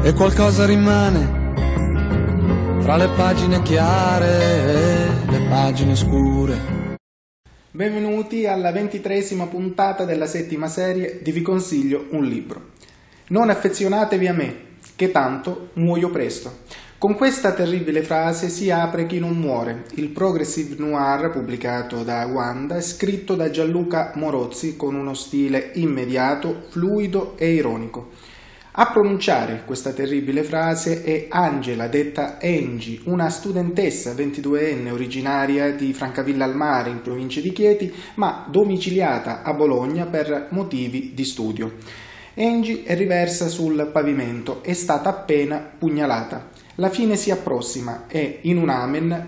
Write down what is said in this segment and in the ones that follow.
e qualcosa rimane fra le pagine chiare e le pagine scure. Benvenuti alla 23esima puntata della settima serie di Vi consiglio un libro. Non affezionatevi a me, che tanto muoio presto. Con questa terribile frase si apre Chi non muore, il progressive noir pubblicato da Wanda e scritto da Gianluca Morozzi con uno stile immediato, fluido e ironico. A pronunciare questa terribile frase è Angela, detta Angie, una studentessa 22enne originaria di Francavilla al Mare in provincia di Chieti, ma domiciliata a Bologna per motivi di studio. Angie è riversa sul pavimento, è stata appena pugnalata. La fine si approssima e in un amen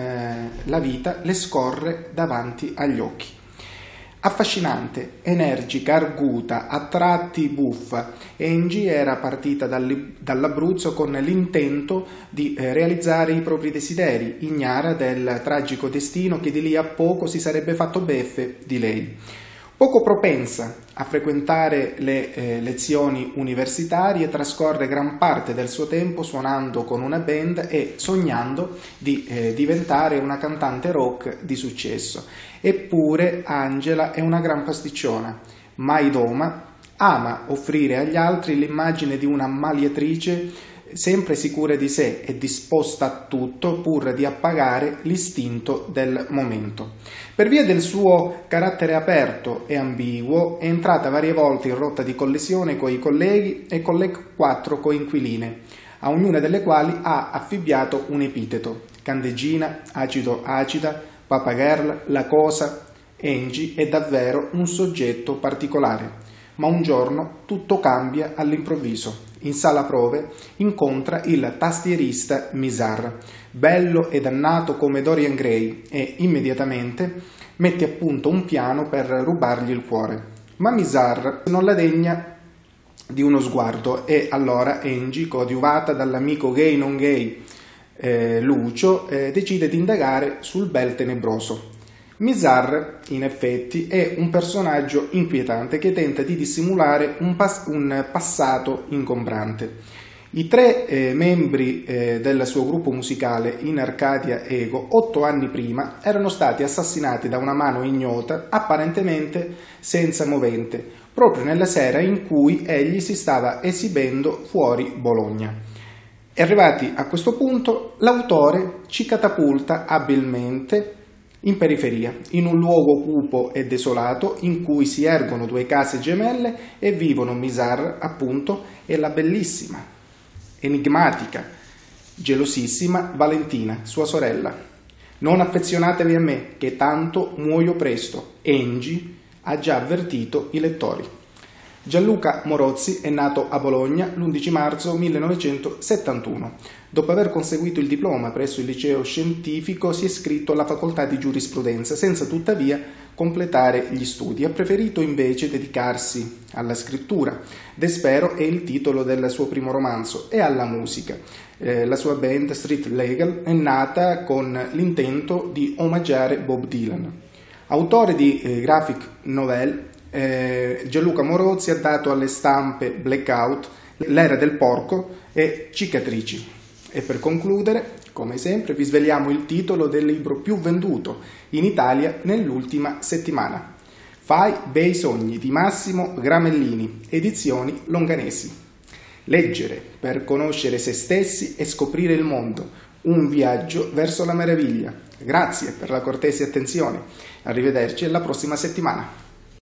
la vita le scorre davanti agli occhi. Affascinante, energica, arguta, a tratti buffa, Angie era partita dall'Abruzzo con l'intento di realizzare i propri desideri, ignara del tragico destino che di lì a poco si sarebbe fatto beffe di lei. Poco propensa a frequentare le lezioni universitarie, trascorre gran parte del suo tempo suonando con una band e sognando di diventare una cantante rock di successo. Eppure Angela è una gran pasticciona, mai doma, ama offrire agli altri l'immagine di una ammaliatrice sempre sicura di sé e disposta a tutto pur di appagare l'istinto del momento. Per via del suo carattere aperto e ambiguo è entrata varie volte in rotta di collisione coi colleghi e con le 4 coinquiline, a ognuna delle quali ha affibbiato un epiteto: candeggina, acido acida, papagirl, la cosa. Angie è davvero un soggetto particolare. Ma un giorno tutto cambia all'improvviso. In sala prove incontra il tastierista Mizar, bello e dannato come Dorian Gray, e immediatamente mette a punto un piano per rubargli il cuore. Ma Mizar non la degna di uno sguardo e allora Angie, coadiuvata dall'amico gay non gay Lucio, decide di indagare sul bel tenebroso. Mizar, in effetti, è un personaggio inquietante che tenta di dissimulare un passato ingombrante. I 3 membri del suo gruppo musicale in Arcadia Ego 8 anni prima erano stati assassinati da una mano ignota, apparentemente senza movente, proprio nella sera in cui egli si stava esibendo fuori Bologna. E arrivati a questo punto, l'autore ci catapulta abilmente in periferia, in un luogo cupo e desolato in cui si ergono 2 case gemelle e vivono Mizar, appunto, e la bellissima, enigmatica, gelosissima Valentina, sua sorella. Non affezionatevi a me, che tanto muoio presto. Angie ha già avvertito i lettori. Gianluca Morozzi è nato a Bologna l'11 marzo 1971. Dopo aver conseguito il diploma presso il liceo scientifico si è iscritto alla facoltà di giurisprudenza, senza tuttavia completare gli studi. Ha preferito invece dedicarsi alla scrittura. Despero è il titolo del suo primo romanzo, e alla musica. La sua band Street Legal è nata con l'intento di omaggiare Bob Dylan. Autore di graphic novel, Gianluca Morozzi ha dato alle stampe Blackout, L'era del porco e Cicatrici. E per concludere, come sempre, vi sveliamo il titolo del libro più venduto in Italia nell'ultima settimana: Fai bei sogni di Massimo Gramellini, edizioni Longanesi. Leggere per conoscere se stessi e scoprire il mondo, un viaggio verso la meraviglia. Grazie per la cortese attenzione. Arrivederci alla prossima settimana.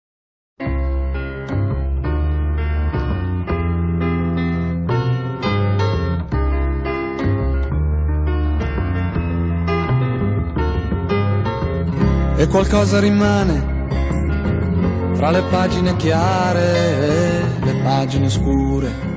E qualcosa rimane fra le pagine chiare e le pagine scure.